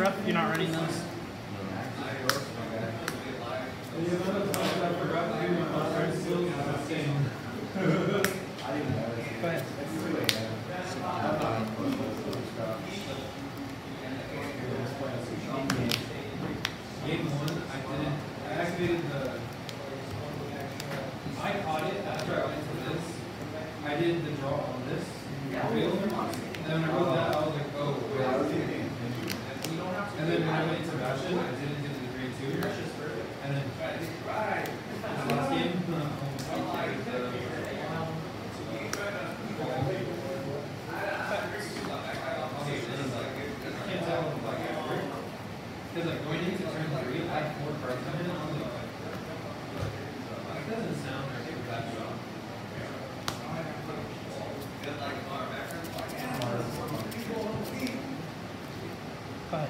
rough? You're not running those? Go ahead. Game 1, I activated the... I caught it after I went to this. I did the draw on this. And then when I wrote that, I was like, oh, wait. And then when I went to Ration, I didn't get the grade 2. And then the last game, because like going into turn 3, I had 4 cards coming in. I was like, that doesn't sound like a bad shot. Go ahead.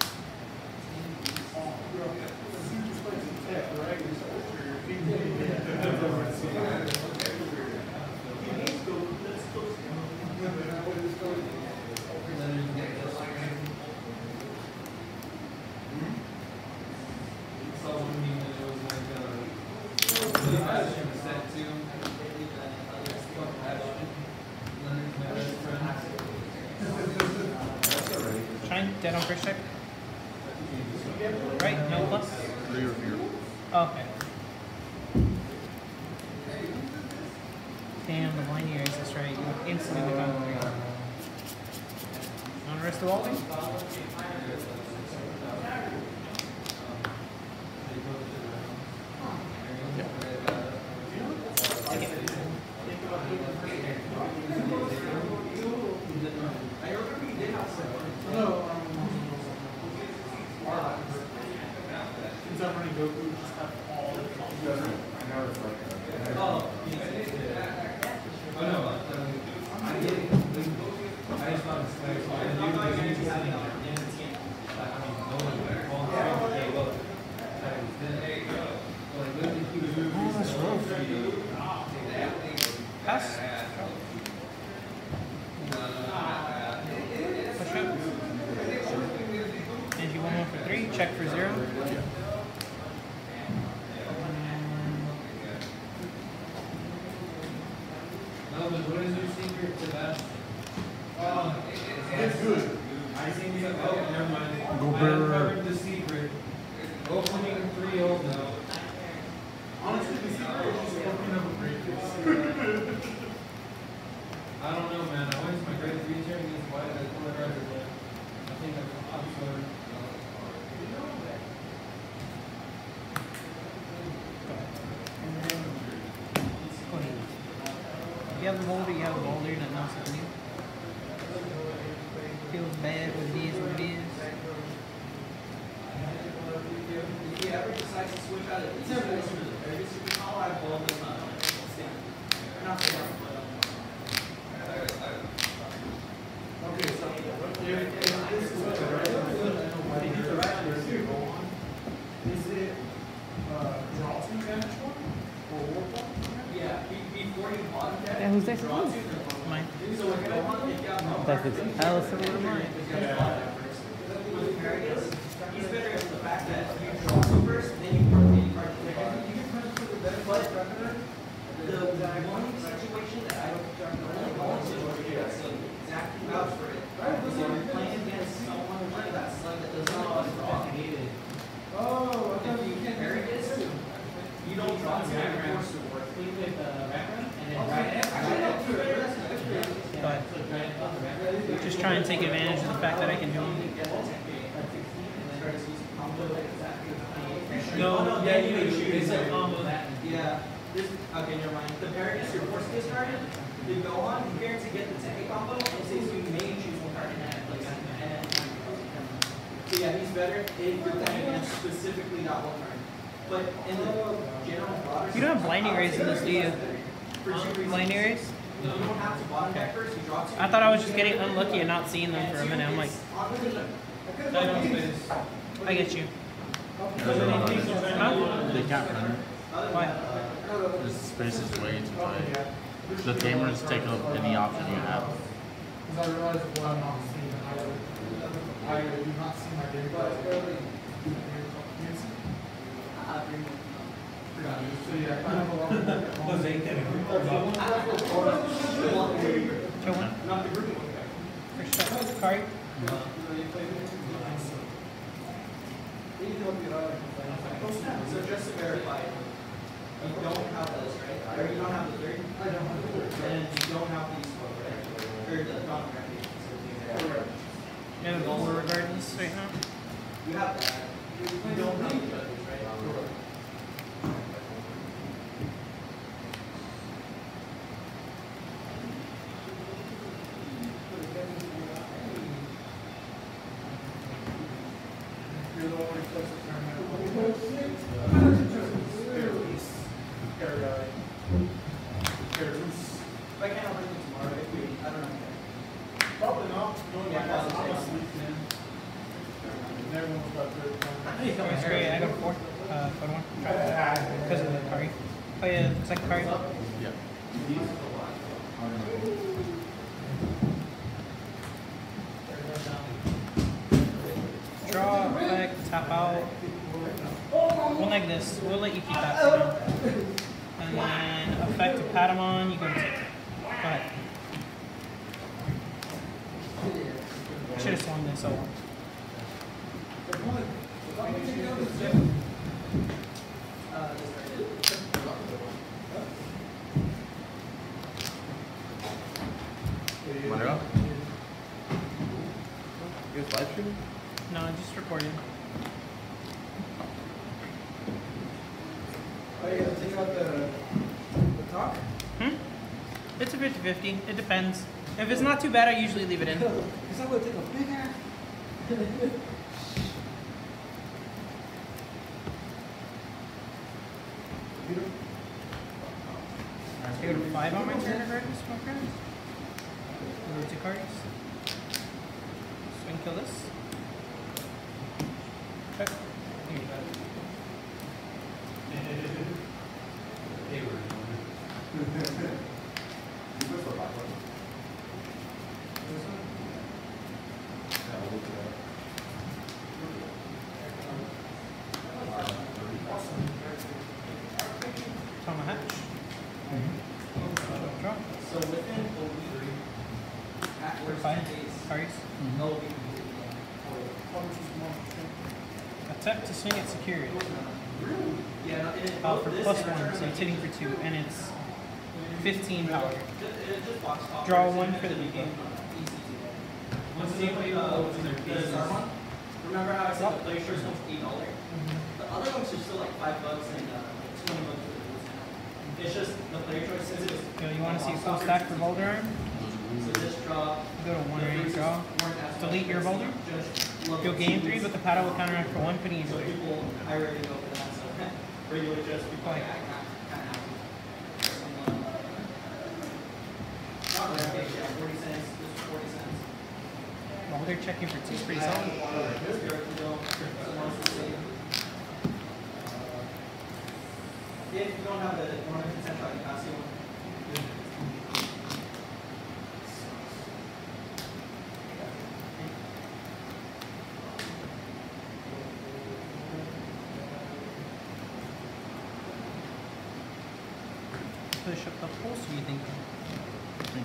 Shine, dead on first check. Right, no plus? 3 or 4. Oh, okay. Damn, the blind ear is this right. You instantly become 3. Want to rest the wall? Pass. Push up. And you want 1 for 3, check for 0. Melvin, what is your secret to that? It's good. I think it's oh, never mind. Go I uncovered the secret. Opening 3 old now. Honestly, the secret is just opening up a briefcase. I don't know, man. I went to my grade 3 chair and it's white. I pulled it right away. I think I'm sorry. You have the molder, you have the molder, nothing else you can do. Feels bad what it is, what it is. If you ever decide to switch out of these guys to the very super call, I ball them up. Not so much. Okay, so if this is what the right is it draw 2 damage 1 or war 1? Yeah, before you bottom deck, Yeah, who's that? draw 2. Mine. So if you don't want to pick out That's it. Alice over mine. with Paragus, he's better at the fact that you draw 2 first, then you put any card to pick up. You can press for the better, but the one situation that I don't really call it situation that's exactly vouch for it. Is if you're playing against someone like that slug that does not always draw. Oh, If you get Paragus, you don't draw 2 and force to work. Clean with the background and then But just try and take advantage of the fact that I can do them. No, yeah, you may shoot. It's like combo that. Yeah. This, okay, never mind. The Paragus, your force gets started. You go on, you guarantee to get the second combo, and it says you may choose 1 card in that. So yeah, he's better if you're playing against specifically that 1 card. But in the general broader, You don't have blinding rays in this, do you? for 2 reasons. Blinding rays? You don't have to bottom deck first, you draw 2. I thought I was just getting unlucky and not seeing them for a minute. I'm like, I get you. Huh? They can't run it. Why? This space is way too tight. The gamers take up any option you have. Because I realized what I'm not seeing. I I do not see my game. So yeah, I have a lot of Show one. First shot. Card. So just to verify, you don't have those, right? Or you don't have the 3? I don't have the 3. And you don't have these 4, right? Or the non-recognition. You have all the regardless right now? You have that. You don't have the judges, right? You're the one who plays the tournament. If I can't open it tomorrow, if we, I don't know. Probably not. Yeah, I'm asleep, man. Everyone's got their It's great. I got a 4. Photo 1. Because of the card. Oh yeah, it's like card. Yeah. Draw, effect, tap out. We'll neg this. We'll let you keep that for now. And then effect to Patamon, you go to take it. Go ahead. I should have swung this over. Want it up? You guys live streaming? No, I just recorded. Are you going to take out the talk? It's a 50-50. It depends. If it's not too bad, I usually leave it in. Because I'm going to take a big ass. I go to 5 on my turn regardless, my friends. Go to 2 cards. Swing, kill this. Okay. Here you go. Tama hatch. Draw. So within a week, at For worst 5 days, cards. no will be completely Attempt to swing it secured. Yeah, no, For +1, so it's hitting for 2, and it's 15 power. Draw 1 for the game. Remember how I said the play shirts one's $8? The other ones are still like $5 and $20 for the rules now. It's just the player choice since it's. You want to see a full stack for Boulder Arm? So just draw. Go to 1 range draw. Delete your Boulder. You'll gain 3, but the paddle will counteract for 1, putting you So to people, I rarely go for that. So regular just people like I kind of have to. Not really, yeah, 40 cents. Just 40 cents. Boulder checking for 2 is pretty solid. If you don't have the 100% shot, you pass one. Push up the pulse, or you think? Okay.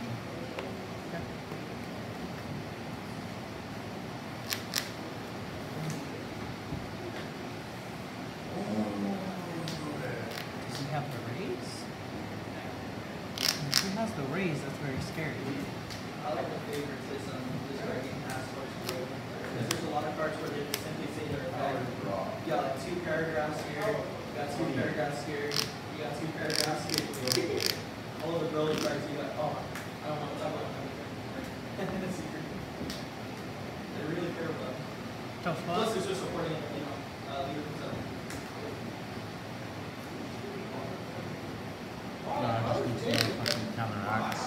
Does he have the raise? If he has the raise, that's very scary. I like the favorites this card game has first row. Because there's a lot of cards where they just simply say they're yeah, like 2 paragraphs here, you got 2 paragraphs here, you got 2 paragraphs here. All of the brilliant cards you got, oh, I don't want to talk about them. They really care about them. Tough Plus, luck. it's just supporting, leader himself. No, I just need to fucking counteract.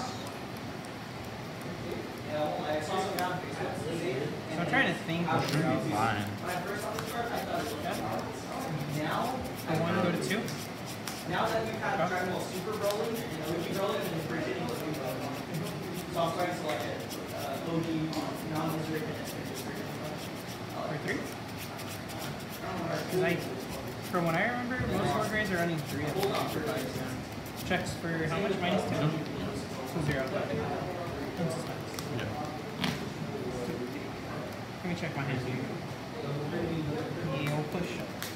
Yeah, well, I saw some down Facebook. So I'm trying to think. It should be fine. When I first saw this card, I thought it was now, I want to go to 2. now that we've had Dragon Ball Super rolling and OG rolling, and we're getting OG rolling. So I'm trying to select it. OG, non-reserved, and Because from what I remember, most WarGreys are running 3 of them for 5 now. Checks for how much? -2. So 0. In suspense. Yeah. Let me check my hand here. He'll push.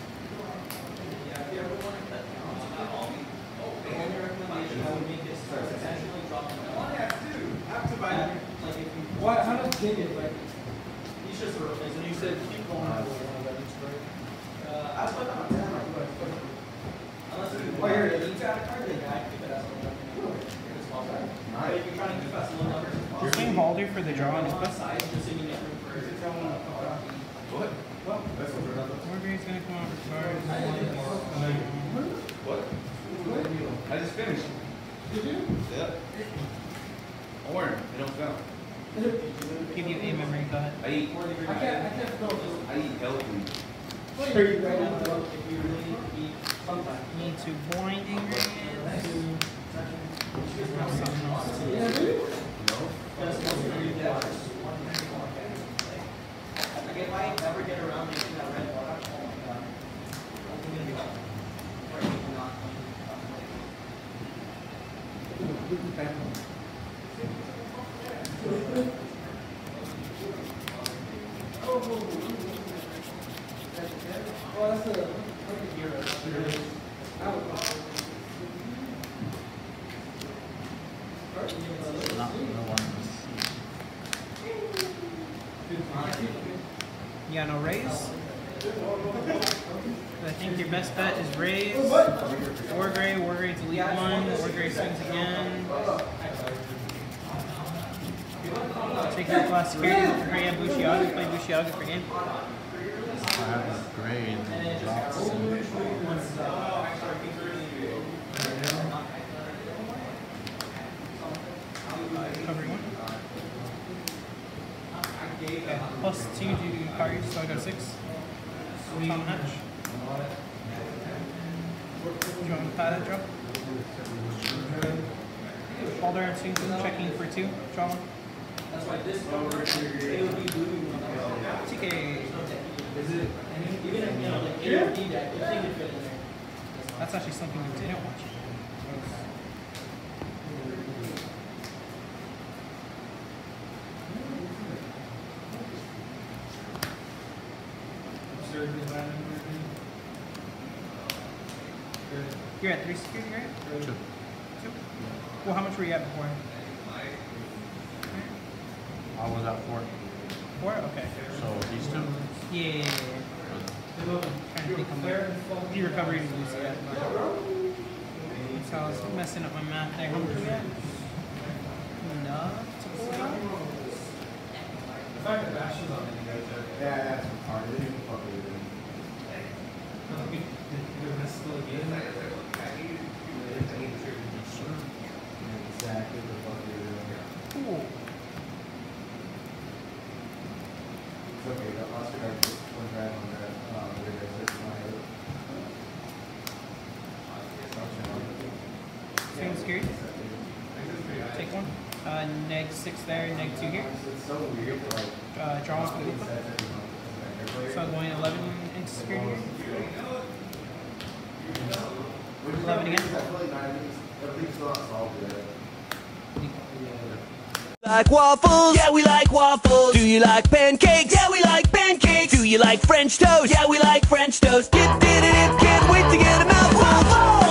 What? How does dig it? Like, He's just a replacement. and you said keep going. I was putting on 10. Unless you here it is. you got a card, then I keep it as a little number. But if you're trying to keep us a little number, Swing Balder for the draw on his quest. side, just so you make room for What? What? WarGrey's gonna come out for cards. What? I just finished. Did you? Yeah. Orange, they don't count. Give you a memory, go ahead. I eat I can't spell this. I eat healthy. Sure, you if ready? you really need to be sometime. Need to blind ingredients. Have something else to Yeah, dude. No? Just like if I ever get around making that red water, oh my god. I'm gonna be like, breaking not. Oh, that's a gear. Not no one. You got no raise? I think your best bet is raise. WarGrey delete 1. WarGrey swings again. Take your class security. Gray and Bushiaga. Play Bushiaga for game. I have a gray and drops. Covering 1. Okay. Plus 2 to carries, so I got 6. Tom Hatch. Do you want me to tie that drop? Balder and swings in, checking for 2. Draw 1. That's why this number, it would be blue. TK. Is it Even if, you know, like, AOD deck, you think it'd fit in there. That's actually something we didn't watch. You're at 3 security, right? 2. 2? Well, how much were you at before? I was at 4. 4? Okay. So these 2? Yeah. Trying to think I'm there. You recovered and lose yet. So I was messing up my math there. How much are we at? Enough to pull it out? the fact that Bash is on it, you guys are. Yeah, that's hard. They didn't fuck with it. That's still a game. Exactly what the fuck you're doing. Cool. It's okay, the Oscar got just one drive on that, where there's this line. Swing security. Take 1. Neg 6 there, neg 2 here. It's so weird, like. Draw 1 for the Lupa. So I'm going 11 into security here. 11 again. I feel like everything's still not solved yet. Like waffles? Yeah, we like waffles. Do you like pancakes? Yeah, we like pancakes. Do you like French toast? Yeah, we like French toast. Can't wait to get a mouthful.